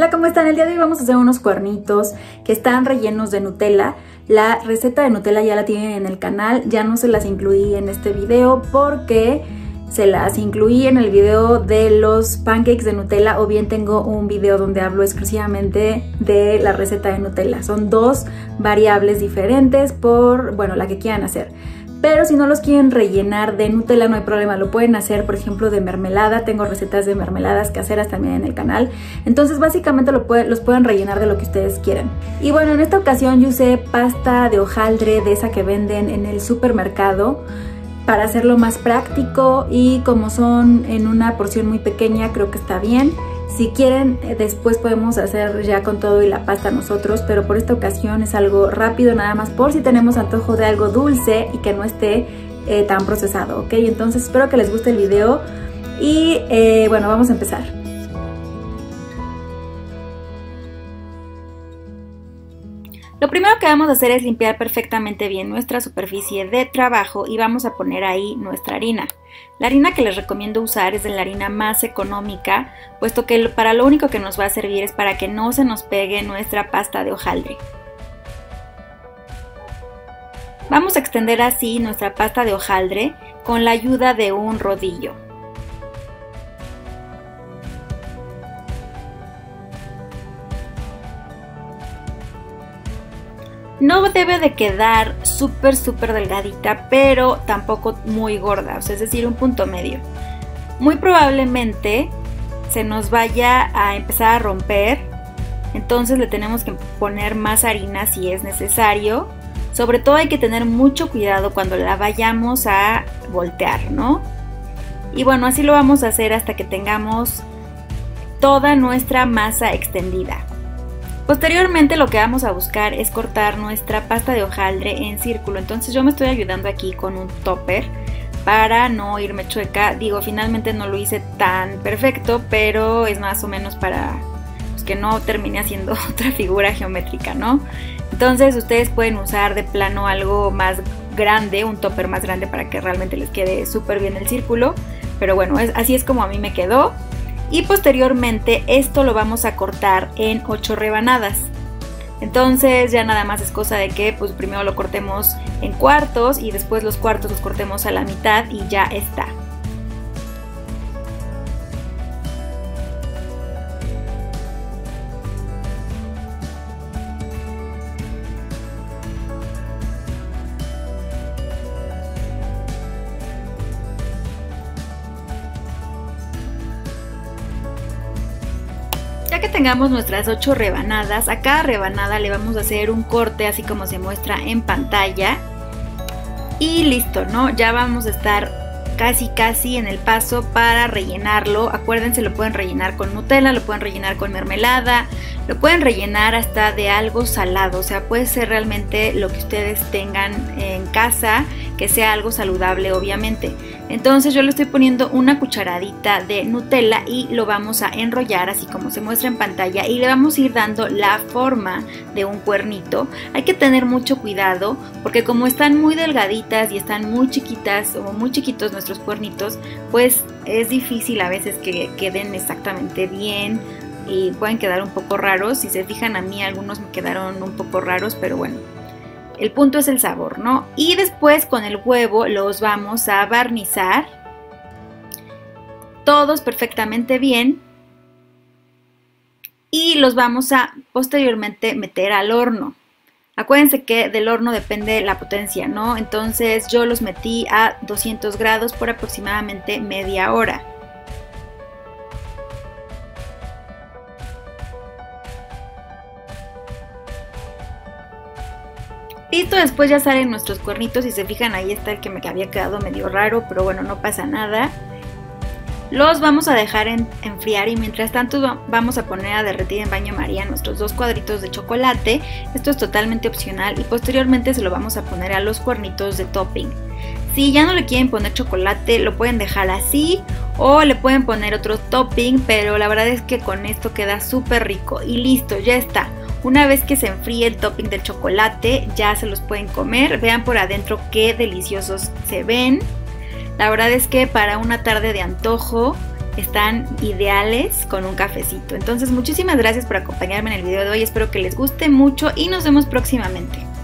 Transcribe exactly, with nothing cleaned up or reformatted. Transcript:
Hola, ¿cómo están? El día de hoy vamos a hacer unos cuernitos que están rellenos de Nutella. La receta de Nutella ya la tienen en el canal, ya no se las incluí en este video porque se las incluí en el video de los pancakes de Nutella, o bien tengo un video donde hablo exclusivamente de la receta de Nutella. Son dos variables diferentes por, bueno, la que quieran hacer. Pero si no los quieren rellenar de Nutella no hay problema, lo pueden hacer por ejemplo de mermelada. Tengo recetas de mermeladas caseras también en el canal. Entonces básicamente lo puede, los pueden rellenar de lo que ustedes quieran. Y bueno, en esta ocasión yo usé pasta de hojaldre, de esa que venden en el supermercado, para hacerlo más práctico, y como son en una porción muy pequeña creo que está bien. Si quieren después podemos hacer ya con todo y la pasta nosotros, pero por esta ocasión es algo rápido, nada más por si tenemos antojo de algo dulce y que no esté eh, tan procesado, ¿ok? Entonces espero que les guste el video y eh, bueno, vamos a empezar. Lo primero que vamos a hacer es limpiar perfectamente bien nuestra superficie de trabajo y vamos a poner ahí nuestra harina. La harina que les recomiendo usar es de la harina más económica, puesto que para lo único que nos va a servir es para que no se nos pegue nuestra pasta de hojaldre. Vamos a extender así nuestra pasta de hojaldre con la ayuda de un rodillo. No debe de quedar súper súper delgadita, pero tampoco muy gorda, o sea, es decir, un punto medio. Muy probablemente se nos vaya a empezar a romper, entonces le tenemos que poner más harina si es necesario. Sobre todo hay que tener mucho cuidado cuando la vayamos a voltear, ¿no? Y bueno, así lo vamos a hacer hasta que tengamos toda nuestra masa extendida. Posteriormente lo que vamos a buscar es cortar nuestra pasta de hojaldre en círculo, entonces yo me estoy ayudando aquí con un topper para no irme chueca. Digo, finalmente no lo hice tan perfecto, pero es más o menos para pues, que no termine haciendo otra figura geométrica, ¿no? Entonces ustedes pueden usar de plano algo más grande, un topper más grande para que realmente les quede súper bien el círculo, pero bueno, es, así es como a mí me quedó. Y posteriormente esto lo vamos a cortar en ocho rebanadas. Entonces ya nada más es cosa de que pues primero lo cortemos en cuartos y después los cuartos los cortemos a la mitad y ya está. Ya que tengamos nuestras ocho rebanadas, a cada rebanada le vamos a hacer un corte así como se muestra en pantalla. Y listo, ¿no? Ya vamos a estar casi casi en el paso para rellenarlo. Acuérdense, lo pueden rellenar con Nutella, lo pueden rellenar con mermelada, lo pueden rellenar hasta de algo salado. O sea, puede ser realmente lo que ustedes tengan en casa, que sea algo saludable obviamente. Entonces yo le estoy poniendo una cucharadita de Nutella y lo vamos a enrollar así como se muestra en pantalla y le vamos a ir dando la forma de un cuernito. Hay que tener mucho cuidado porque como están muy delgaditas y están muy chiquitas o muy chiquitos nuestros cuernitos, pues es difícil a veces que queden exactamente bien y pueden quedar un poco raros. Si se fijan, a mí algunos me quedaron un poco raros, pero bueno. El punto es el sabor, ¿no? Y después con el huevo los vamos a barnizar todos perfectamente bien y los vamos a posteriormente meter al horno. Acuérdense que del horno depende la potencia, ¿no? Entonces yo los metí a doscientos grados por aproximadamente media hora. Listo, después ya salen nuestros cuernitos. Si se fijan, ahí está el que me había quedado medio raro, pero bueno, no pasa nada. Los vamos a dejar en, enfriar y mientras tanto vamos a poner a derretir en baño María nuestros dos cuadritos de chocolate. Esto es totalmente opcional y posteriormente se lo vamos a poner a los cuernitos de topping. Si ya no le quieren poner chocolate, lo pueden dejar así o le pueden poner otro topping, pero la verdad es que con esto queda súper rico. Y listo, ya está. Una vez que se enfríe el topping del chocolate, ya se los pueden comer. Vean por adentro qué deliciosos se ven. La verdad es que para una tarde de antojo están ideales con un cafecito. Entonces muchísimas gracias por acompañarme en el video de hoy, espero que les guste mucho y nos vemos próximamente.